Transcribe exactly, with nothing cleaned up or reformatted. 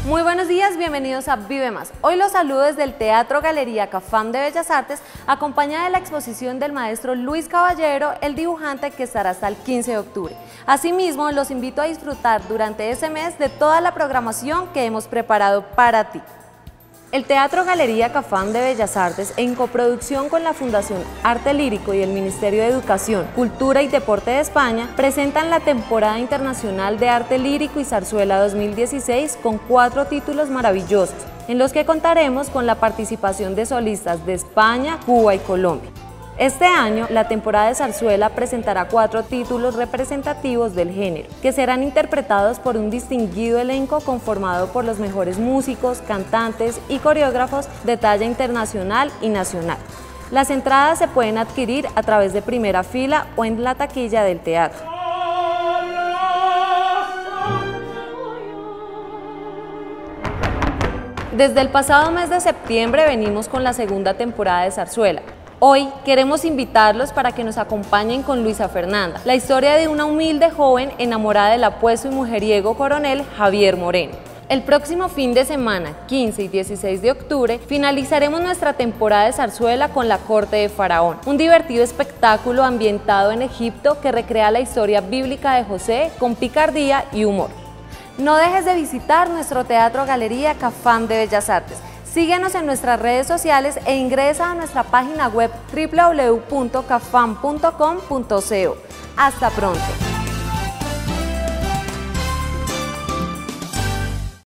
Muy buenos días, bienvenidos a Vive Más. Hoy los saludo desde el Teatro Galería Cafam de Bellas Artes, acompañada de la exposición del maestro Luis Caballero, el dibujante, que estará hasta el quince de octubre. Asimismo, los invito a disfrutar durante ese mes de toda la programación que hemos preparado para ti. El Teatro Galería Cafam de Bellas Artes, en coproducción con la Fundación Arte Lírico y el Ministerio de Educación, Cultura y Deporte de España, presentan la temporada internacional de Arte Lírico y Zarzuela dos mil dieciséis con cuatro títulos maravillosos, en los que contaremos con la participación de solistas de España, Cuba y Colombia. Este año, la temporada de zarzuela presentará cuatro títulos representativos del género, que serán interpretados por un distinguido elenco conformado por los mejores músicos, cantantes y coreógrafos de talla internacional y nacional. Las entradas se pueden adquirir a través de primera fila o en la taquilla del teatro. Desde el pasado mes de septiembre venimos con la segunda temporada de zarzuela. Hoy queremos invitarlos para que nos acompañen con Luisa Fernanda, la historia de una humilde joven enamorada del apuesto y mujeriego coronel Javier Moreno. El próximo fin de semana, quince y dieciséis de octubre, finalizaremos nuestra temporada de zarzuela con La Corte de Faraón, un divertido espectáculo ambientado en Egipto que recrea la historia bíblica de José con picardía y humor. No dejes de visitar nuestro Teatro Galería Cafam de Bellas Artes. Síguenos en nuestras redes sociales e ingresa a nuestra página web w w w punto cafam punto com punto co. Hasta pronto.